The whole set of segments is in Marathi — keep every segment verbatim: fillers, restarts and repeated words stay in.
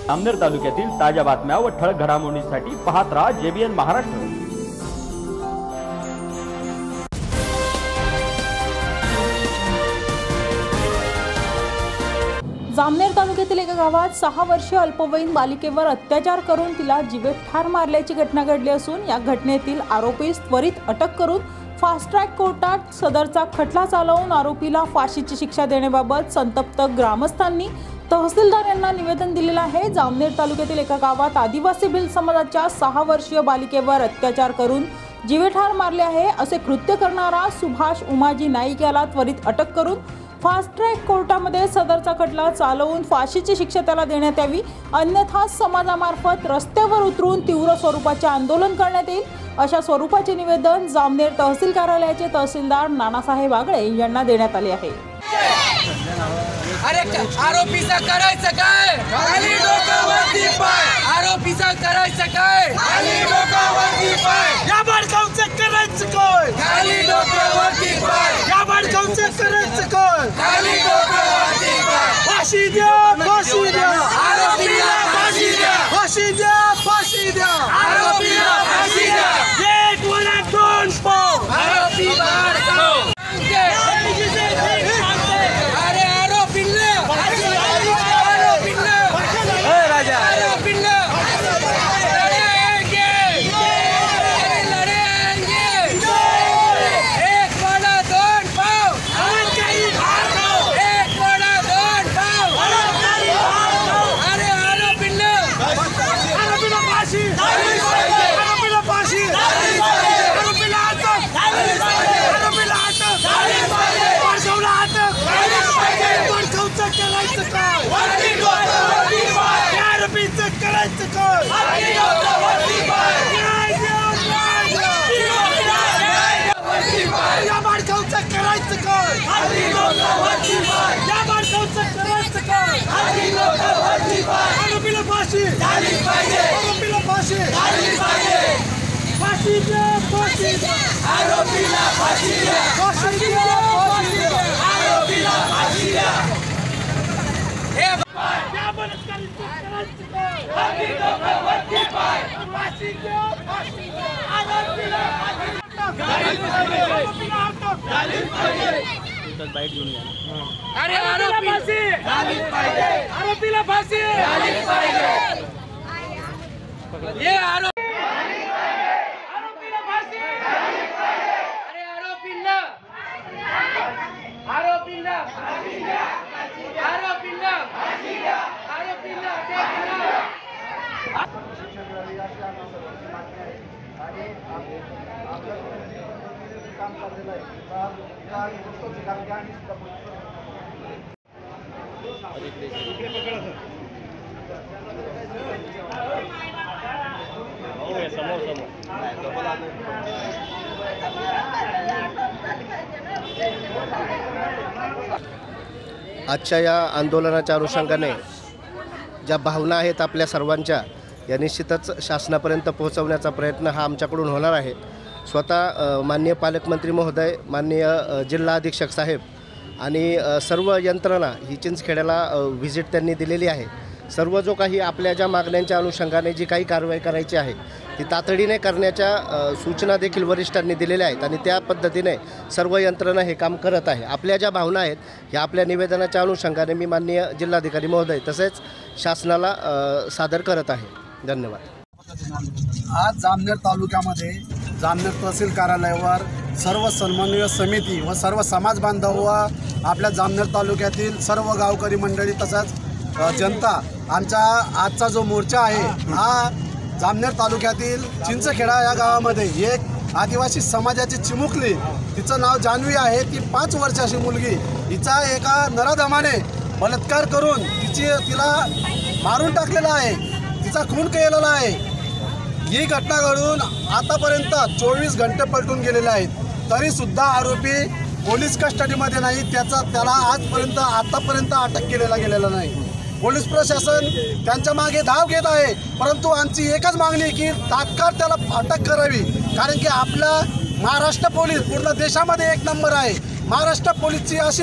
जामनेर तालुक्यातील ताज्या बातम्या व ठळक घडामोडींसाठी पाहत राहा जेबीएन महाराष्ट्र। जामनेर तालुक्यातील एका गावात सहा वर्षीय अल्पवयीन बालिकेवर अत्याचार करून तिला जीवेत ठार मारल्याची घटना घडली असून या घटनेतील आरोपीस त्वरित अटक करून फास्ट ट्रॅक कोर्टात सदरचा खटला चालवून आरोपीला फाशीची शिक्षा देण्याबाबत संतप्त ग्रामस्थांनी तहसीलदार यांना निवेदन दिलेलं आहे। जामनेर तालुक्यातील एका गावात आदिवासी भिल समाजाच्या सहा वर्षीय बालिकेवर अत्याचार करून जीवे ठार मारले आहे असे कृत्य करणारा सुभाष उमाजी नाईक याला त्वरित अटक करून फास्ट ट्रॅक कोर्टामध्ये सदरचा खटला चालवून फाशीची शिक्षा त्याला देण्यात यावी, अन्यथा समाजामार्फत रस्त्यावर उतरून तीव्र स्वरूपाचे आंदोलन करण्यात येईल अशा स्वरूपाचे निवेदन जामनेर तहसील कार्यालयाचे तहसीलदार नानासाहेब आगळे यांना देण्यात आले आहे। अरे आरोपीचा करायचं काय? खाली डोकावरती पाय। आरोपीचा करायचं काय? खाली डोकावरती पाय। या बाळकावचं करायचं काय? खाली डोकावरती पाय। या बाळकावचं करायचं काय? खाली डोकावरती पाय। फाशी द्या, फाशी द्या, आरोपीला फाशी द्या, फाशी द्या, फाशी द्या, आरोपीला फाशी द्या। एक वरा दोन पाव, आरोपी बाहेर काढो। अरे आरोपीला आरोपीला ए राजा आरोपीला लड़ेंगे, अरे लड़ेंगे। एक बड़ा दोन पाव, एक बड़ा दोन पाव। अरे आरोपीला आरोपीला फाशी, आरोपीला फाशी, आरोपीला अटक, आरोपीला अटक, बाळकावला अटक, बाळकावचं करायचं काय? आरोपीचं करायचं काय? न्याय द्या, न्याय द्या। या बाळकावचं करायचं काय? या बाळकावचं करायचं काय? आरोपीला फाशी, आरोपीला फाशी, फाशी द्या, फाशी द्या, आरोपीला फाशी द्या, फाशी द्या, फाशी द्या, आरोपीला फाशी द्या। या बलात्कारीचं करायचं काय? खाली डोकावरती पाय। फाशी द्या, फाशी द्या, आरोपीला फाशी द्या, आरोपीला अटक, अरे आरोपी फाशी, झालीच पाहिजे, आरोपीला फाशी, झालीच पाहिजे। ये आरोप आरोपीला फाशी, अरे आरोपीला आरोपीला आरोपीला आरोपीला आजच्या या आंदोलनाच्या अनुषंगाने ज्या भावना आहेत आपल्या सर्वांच्या या निश्चितच शासनापर्यंत पोहोचवण्याचा प्रयत्न हा आमच्याकडून होणार आहे। स्वतः माननीय पालकमंत्री महोदय, माननीय जिल्हा अधीक्षक साहेब आणि सर्व यंत्रणा ही चिंचखेड्याला व्हिजिट त्यांनी दिलेली आहे। सर्व जो काही आपल्या ज्या मागण्यांच्या अनुषंगाने जी काही कारवाई करायची आहे ती तातडीने करण्याच्या सूचना देखील वरिष्ठांनी दिलेल्या आहेत आणि त्या पद्धतीने सर्व यंत्रणा हे काम करत आहे। आपल्या ज्या भावना आहेत ह्या आपल्या निवेदनाच्या अनुषंगाने मी माननीय जिल्हाधिकारी महोदय तसेच शासनाला सादर करत आहे। धन्यवाद। आज जामनेर तालुक्यामध्ये जामनेर तहसील कार्यालयावर सर्व समन्वय समिती व सर्व समाज बांधव व आपल्या जामनेर तालुक्यातील सर्व गावकरी मंडळी तसंच जनता आमचा आजचा जो मोर्चा आहे हा जामनेर तालुक्यातील चिंचखेडा या गावामध्ये एक आदिवासी समाजाची चिमुकली, तिचं नाव जान्हवी आहे, ती पाच वर्षाची मुलगी, हिचा एका नराधमाने बलात्कार करून तिची तिला मारून टाकलेला आहे, तिचा खून केलेला आहे। ही घटना घडून आतापर्यंत चोवीस घंटे पलटून गेलेले आहेत, तरीसुद्धा आरोपी पोलीस कस्टडीमध्ये नाही, त्याचा त्याला आजपर्यंत आतापर्यंत अटक केलेला गेलेला नाही। पोलीस प्रशासन त्यांच्या मागे धाव घेत आहे, परंतु आमची एकच मागणी की तात्काळ त्याला अटक करावी, कारण की आपला महाराष्ट्र पोलीस पूर्ण देशामध्ये एक नंबर आहे। महाराष्ट्र पोलीसची अशी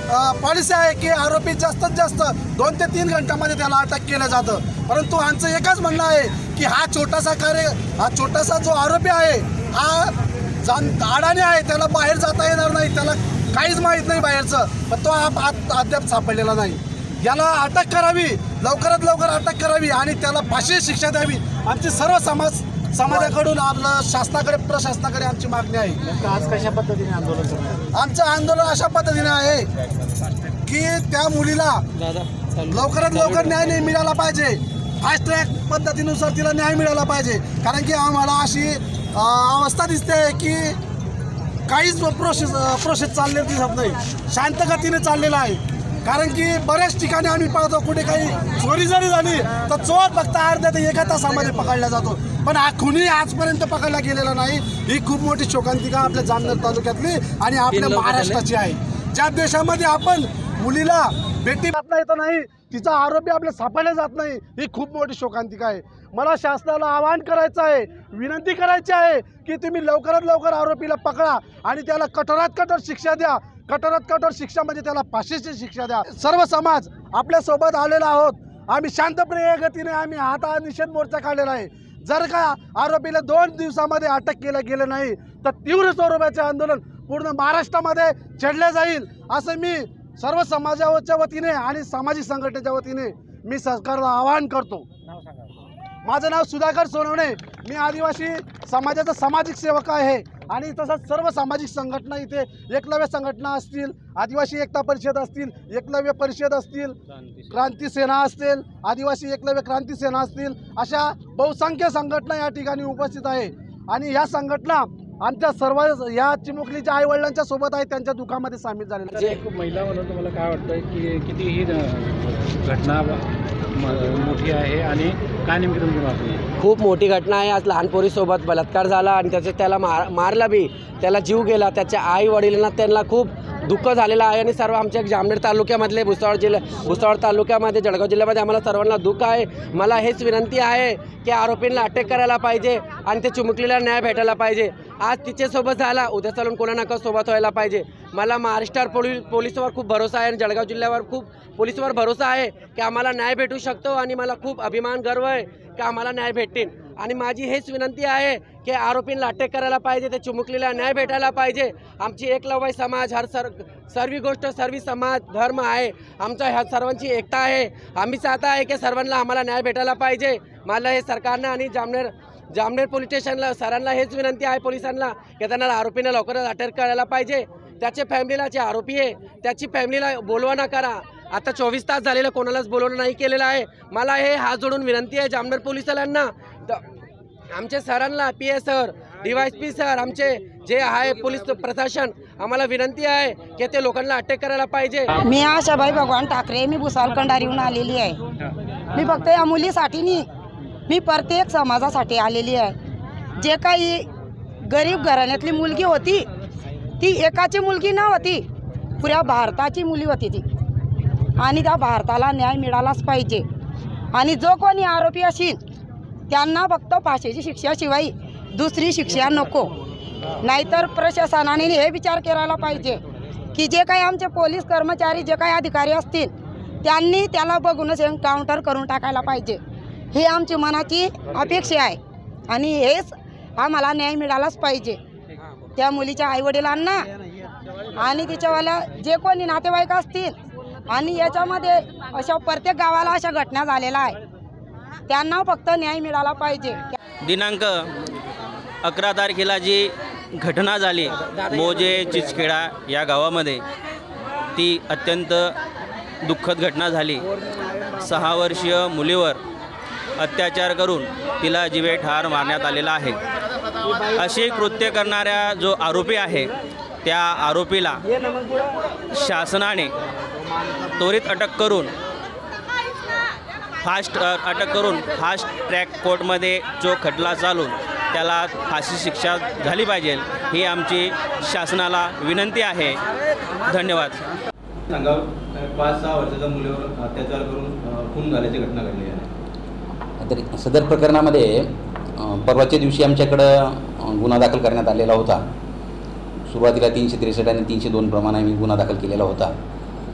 पॉलिसी आहे की आरोपी जास्तीत जास्त दोन ते तीन घंट्यामध्ये त्याला अटक केलं जातं, परंतु आमचं एकच म्हणणं आहे की हा छोटासा कार्य हा छोटासा जो आरोपी आहे हा जाण अडाणी आहे, त्याला बाहेर जाता येणार नाही, त्याला काहीच माहीत नाही बाहेरचं, पण तो अद्याप सापडलेला नाही. याला अटक करावी, लवकरात लवकर अटक करावी आणि त्याला फाशी शिक्षा द्यावी. आमची सर्व समाज समाजाकडून आपलं शासनाकडे प्रशासनाकडे आमची मागणी आहे. आज कशा पद्धतीने आंदोलन करणार? आमचं आंदोलन अशा पद्धतीने आहे की त्या मुलीला लवकरात लवकर न्याय नाही मिळाला पाहिजे, फास्ट ट्रॅक पद्धतीनुसार तिला न्याय मिळाला पाहिजे. कारण की आम्हाला अशी अवस्था दिसते की काहीच प्रोसेस प्रोसेस चाललेली दिसत नाही, शांत गतीने चाललेला आहे. कारण की बऱ्याच ठिकाणी आम्ही पाहतो कुठे काही चोरी जरी झाली तर चोर फक्त अर्ध्या ते एका तासामध्ये पकडला जातो, पण हा खुनी आजपर्यंत पकडला गेलेला नाही. ही खूप मोठी शोकांतिका आपल्या जामनेर तालुक्यातली आणि आपल्या महाराष्ट्राची आहे. ज्या देशामध्ये आपण मुलीला भेटी जात नाही तर नाही, तिचा आरोपी आपल्या सापडला जात नाही, ही खूप मोठी शोकांतिका आहे. मला शासनाला आवाहन करायचं आहे, विनंती करायची आहे की तुम्ही लवकरात लवकर आरोपीला पकडा आणि त्याला कठोरात कठोर शिक्षा द्या. कठोरात कठोर शिक्षा म्हणजे त्याला फाशीची शिक्षा द्या. सर्व समाज आपल्यासोबत आलेला आहोत. आम्ही शांतप्रिय गतीने आम्ही हा निषेध मोर्चा काढलेला आहे. जर का आरोपीला दोन दिवसामध्ये अटक केलं गेलं नाही तर तीव्र स्वरूपाचे आंदोलन पूर्ण महाराष्ट्रामध्ये छेडले जाईल, असं मी सर्व समाजाच्या वतीने आणि सामाजिक संघटनेच्या वतीने मी सरकारला आवाहन करतो. माझं नाव सुधाकर सोनवणे, मी आदिवासी समाजाचा सामाजिक सेवक आहे आणि तसंच सर्व सामाजिक संघटना इथे एकलव्य संघटना असतील, आदिवासी एकता परिषद असतील, एकलव्य परिषद असतील, क्रांती सेना असतील, आदिवासी एकलव्य क्रांती सेना असतील, अशा बहुसंख्य संघटना या ठिकाणी उपस्थित आहे. आणि ह्या संघटना आमच्या सर्व या चिमुकलीच्या आई वडिलांच्या सोबत आहे, त्यांच्या दुःखामध्ये सामील झालेले. एक महिला म्हणून तुम्हाला काय वाटतं की किती ही घटना मोठी आहे आणि काय नेमकी तुमची मागणी आहे? खूप मोठी घटना आहे. आज लहान पोरीसोबत बलात्कार झाला आणि त्याचे त्याला मार मारला बी, त्याला जीव गेला. त्याच्या आई वडिलांना त्यांना खूप दुःख झालेलं आहे आणि सर्व आमच्या जामनेर तालुक्यामधले भुसावळ जिल्हा भुसावळ तालुक्यामध्ये जळगाव जिल्ह्यामध्ये आम्हाला सर्वांना दुःख आहे. मला हेच विनंती आहे की आरोपींना अटक करायला पाहिजे आणि ते चिमुकलीला न्याय भेटायला पाहिजे. आज तिच्यासोबत झाला, उद्या चालून कोणा नका सोबत व्हायला पाहिजे. मला महाराष्ट्र पोलीस पोलिसवर खूप भरोसा आहे आणि जळगाव जिल्ह्यावर खूप पोलिसवर भरोसा आहे की आम्हाला न्याय भेटू शकतो आणि मला खूप अभिमान गर्व आहे की आम्हाला न्याय भेटतील. आणि माझी हेच विनंती आहे की आरोपींना अटक करायला पाहिजे, त्या चिमुकलीला न्याय भेटायला पाहिजे. आमची एकलव्य समाज हर सर सर्व गोष्ट सर्व समाज धर्म आहे, आमच्या ह्या सर्वांची एकता आहे. आम्ही चाहता आहे की सर्वांना आम्हाला न्याय भेटायला पाहिजे. मला हे सरकारनं आणि जामनेर जामनेर पोलीस स्टेशनला सरांना हेच विनंती आहे पोलिसांना की त्यांना आरोपींना लवकरच अटक करायला पाहिजे. त्याच्या फॅमिलीला जे आरोपी आहे त्याची फॅमिलीला बोलवा न करा. आता चोवीस तास झालेलं कोणालाच बोलवणं नाही केलेलं आहे. मला हे हात जोडून विनंती आहे जामनेर पोलिसांना, आमचे सरांना, P S sir, D Y S P sir, आमचे जे आहे पोलीस प्रशासन, आम्हाला विनंती आहे की ते लोकांना अटक करायला पाहिजे. मी आशाबाई भगवान ठाकरे, मी भुसावळ कंडारीहून आलेली आहे. मी फक्त या मुलीसाठी नाही, मी प्रत्येक समाजासाठी आलेली आहे. जे काही गरीब घराण्यातली मुलगी होती ती एकाची मुलगी न होती, पुऱ्या भारताची मुली होती ती. आणि त्या भारताला न्याय मिळालाच पाहिजे. आणि जो कोणी आरोपी असेल त्यांना फक्त फाशीची शिक्षाशिवाय दुसरी शिक्षा नको. नाहीतर प्रशासनाने हे विचार करायला पाहिजे की जे काही आमचे पोलीस कर्मचारी, जे काही अधिकारी असतील त्यांनी त्याला बघूनच एन्काउंटर करून टाकायला पाहिजे. ही आमची मनाची अपेक्षा आहे आणि हेच आम्हाला न्याय मिळालाच पाहिजे त्या मुलीच्या आईवडिलांना आणि तिच्यावाल्या जे कोणी नातेवाईक असतील. आणि याच्यामध्ये अशा प्रत्येक गावाला अशा घटना झालेल्या आहे, त्यांना फक्त न्याय मिळाला पाहिजे. दिनांक अकरा तारखेला जी घटना झाली मोजे चिचखेडा या गावामध्ये, ती अत्यंत दुःखद घटना झाली. सहा वर्षीय मुलीवर अत्याचार करून तिला जीवे ठार मारण्यात आलेला आहे. अशी कृत्य करणाऱ्या जो आरोपी आहे त्या आरोपीला शासनाने त्वरित अटक करून फास्ट अटक करून फास्ट ट्रॅक कोर्टमध्ये जो खटला चालून त्याला फाशी शिक्षा झाली पाहिजे, ही आमची शासनाला विनंती आहे. धन्यवाद. सांगा, पाच सहा वर्षाच्या मुलीवर अत्याचार करून खून झाल्याची घटना घडली आहे. तर सदर प्रकरणामध्ये परवाच्या दिवशी आमच्याकडं गुन्हा दाखल करण्यात आलेला होता. सुरुवातीला तीनशे त्रेसष्ट आणि तीनशे दोन प्रमाणे आम्ही गुन्हा दाखल केलेला होता.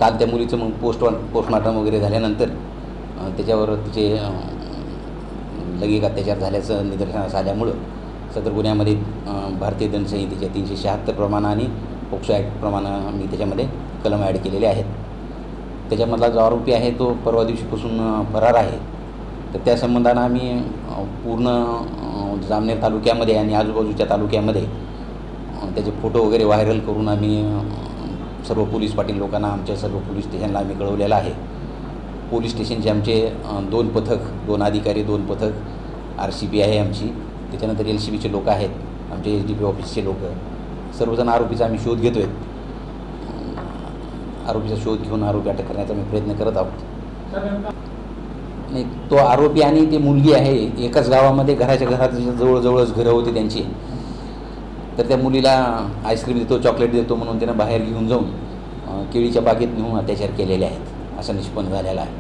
काल त्या मुलीचं मग पोस्ट पोस्टमॉर्टम वगैरे झाल्यानंतर अ, त्याच्यावर तिचे अ, लैंगिक अत्याचार झाल्याचं निदर्शनास आल्यामुळं सदर गुन्ह्यामध्ये अ, भारतीय दंडसंहितेच्या तीनशे शहात्तर प्रमाण आणि पोक्सो ॲक्ट प्रमाण मी त्याच्यामध्ये कलम ॲड केलेले आहेत. त्याच्यामधला जो आरोपी आहे तो परवा दिवशीपासून अ, फरार आहे. तर त्या संबंधानं आम्ही अ, पूर्ण अ, जामनेर तालुक्यामध्ये आणि आजूबाजूच्या तालुक्यामध्ये अ, त्याचे फोटो वगैरे व्हायरल करून आम्ही अ, सर्व पोलीस पाटील लोकांना आमच्या सर्व पोलीस स्टेशनला आम्ही कळवलेलं आहे. पोलीस स्टेशनचे आमचे अ, दोन पथक, दोन अधिकारी, दोन पथक, आर सी बी आहे आमची, त्याच्यानंतर एल सी बीचे लोक आहेत, आमचे एस डी पी ऑफिसचे लोक, सर्वजण आरोपीचा आम्ही शोध घेतो आहे. आरोपीचा शोध घेऊन आरोपी अटक करण्याचा आम्ही प्रयत्न करत आहोत. नाही, तो आरोपी आणि ती मुलगी आहे एकाच गावामध्ये, घराच्या घरात जवळजवळच घरं होती त्यांची. तर त्या मुलीला आईस्क्रीम देतो, चॉकलेट देतो म्हणून त्यानं बाहेर घेऊन जाऊन अ, केळीच्या बागेत नेऊन अत्याचार केलेले आहेत असं निष्पन्न झालेलं आहे.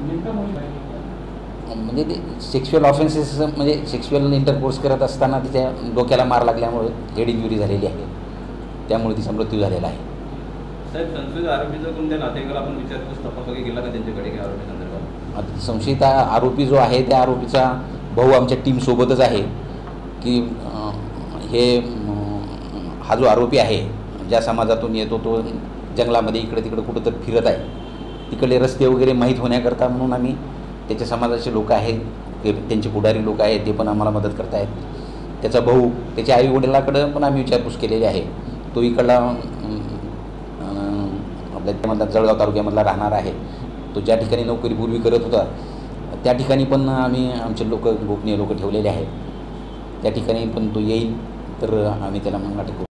म्हणजे ते सेक्शुअल ऑफेन्सेस म्हणजे सेक्शुअल इंटरकोर्स करत असताना तिच्या डोक्याला मार लागल्यामुळे हेड इंजुरी झालेली आहे, त्यामुळे तिचा मृत्यू झालेला आहे. साहेब, संशयित आरोपीचा कोणत्या नातेवाईकाला आपण विचारपूस तपास वगैरे केला का त्यांच्याकडे काही आरोपी संदर्भात? आता संशयित आरोपी जो आहे त्या आरोपीचा भाऊ आमच्या टीमसोबतच आहे की अ, हे अ, हा जो आरोपी आहे ज्या समाजातून येतो तो जंगलामध्ये इकडे तिकडे कुठं तर फिरत आहे, तिकडले रस्ते वगैरे माहीत होण्याकरता म्हणून आम्ही त्याच्या समाजाचे लोक आहेत, ते त्यांचे पुढारी लोक आहेत, ते पण आम्हाला मदत करत आहेत. त्याचा भाऊ, त्याच्या आई वडिलाकडं पण आम्ही विचारपूस केलेली आहे. तो इकडला आपल्या जळगाव तालुक्यामधला राहणार आहे. तो ज्या ठिकाणी नोकरी पूर्वी करत होता त्या ठिकाणी पण आम्ही आमचे लोक, गोपनीय लोक ठेवलेले आहेत. त्या ठिकाणी पण तो येईल तर आम्ही त्याला मग अटक करू.